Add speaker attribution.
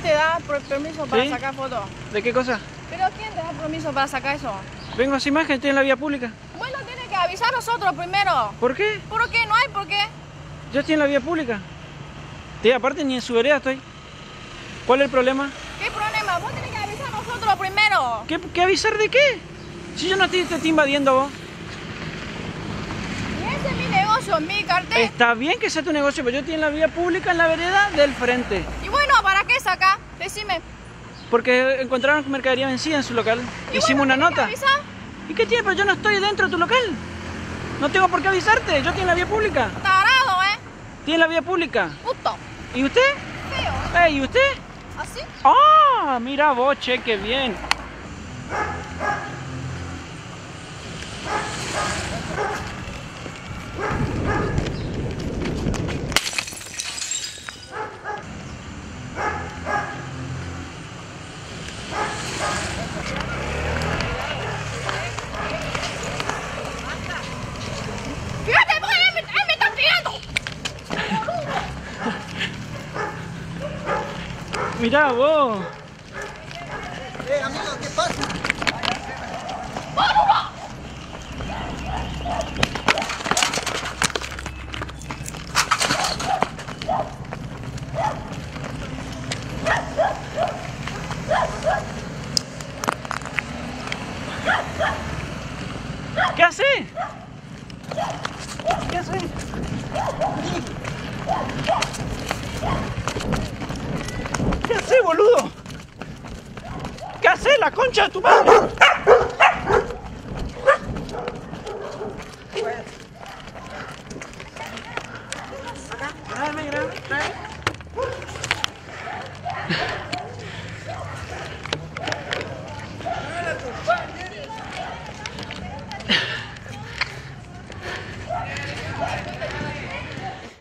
Speaker 1: te da permiso para
Speaker 2: ¿Sí?
Speaker 1: sacar fotos?
Speaker 2: ¿De qué cosa?
Speaker 1: ¿Pero quién te da permiso para sacar eso?
Speaker 2: Vengo a esa imagen, estoy en la vía pública.
Speaker 1: Bueno, tiene que avisar a nosotros primero.
Speaker 2: ¿Por qué?
Speaker 1: ¿Por qué? No hay por qué.
Speaker 2: Yo estoy en la vía pública. Sí, aparte ni en su vereda estoy. ¿Cuál es el problema?
Speaker 1: ¿Qué problema? Vos tenés que avisar a nosotros primero.
Speaker 2: ¿Qué avisar de qué? Si yo no te estoy invadiendo vos.
Speaker 1: Y ese es mi negocio, mi cartel.
Speaker 2: Está bien que sea tu negocio, pero yo estoy en la vía pública, en la vereda del frente.
Speaker 1: Y bueno, ¿para qué sacar? Decime.
Speaker 2: Porque encontraron mercadería vencida en su local.
Speaker 1: Y
Speaker 2: Hicimos
Speaker 1: bueno,
Speaker 2: una
Speaker 1: ¿tenés que
Speaker 2: nota.
Speaker 1: avisar?
Speaker 2: ¿Y qué tiene? Pero yo no estoy dentro de tu local. No tengo por qué avisarte. Yo estoy en la vía pública.
Speaker 1: Tarado,
Speaker 2: Estoy en la vía pública.
Speaker 1: Puto.
Speaker 2: ¿Y usted?
Speaker 1: Feo.
Speaker 2: ¿Y usted?
Speaker 1: ¿Así?
Speaker 2: ¡Ah! Mira vos, che, qué bien.
Speaker 1: Fíjate, vos, él me está pegando.
Speaker 2: Mirá vos.
Speaker 3: Amigo, ¿qué pasa?
Speaker 2: ¿Qué hace? ¿Qué hace? ¿Qué hace, boludo? ¿Qué hace, la concha de tu madre?